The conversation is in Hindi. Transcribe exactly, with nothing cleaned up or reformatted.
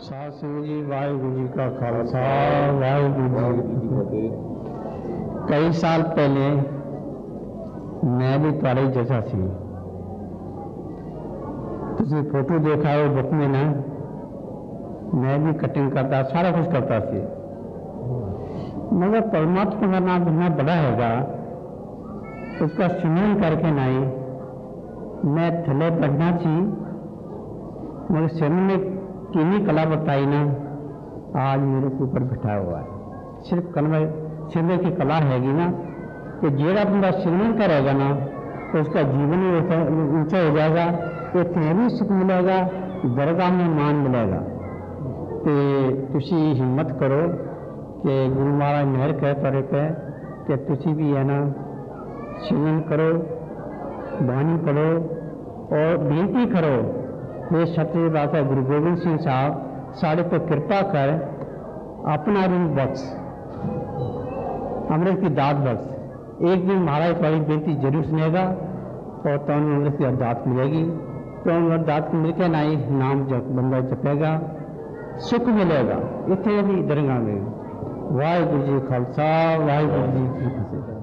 सत श्री जी वाहिगुरु जी का खालसा वाहिगुरु जी की फतेह। कई साल पहले मैं भी तुहाड़े जैसा सी, तुसी फोटो देखा हो बुक में ना, मैं भी कटिंग करता, सारा कुछ करता सी, मगर परमात्मा का नाम इतना बड़ा हैगा, उसका सिमरन करके नहीं मैं थले बढ़ना सी, मगर सिमरन में कितनी कला बताई ना, आज मेरे के ऊपर बैठा हुआ है। सिर्फ कलमा सिमरन की कला हैगी ना कि जेड़ा बंदा सिमरन करेगा ना तो उसका जीवन भी ऊंचा हो जाएगा, इतने भी सुख मिलेगा, दरगाह में मान मिलेगा। तो तुसी हिम्मत करो कि गुरु महाराज मेहर कह पर कि तुसी भी है ना सिमरन करो, बानी पढ़ो और बेनती करो, ये सत्य बात है। गुरु गोबिंद सिंह साहब साढ़े पर कृपा कर अपना रूप बख्श, अमृत की दात बख्श। एक दिन महाराज तुम्हारी बेनती जरूर सुनेगा और तो अमृत की दात मिलेगी, तो अमृत दात मिल के ना ही नाम जब बंदा जपेगा सुख मिलेगा। इतने भी दरगाह में वाहिगुरु जी खालसा वाहिगुरु जी की फतेह।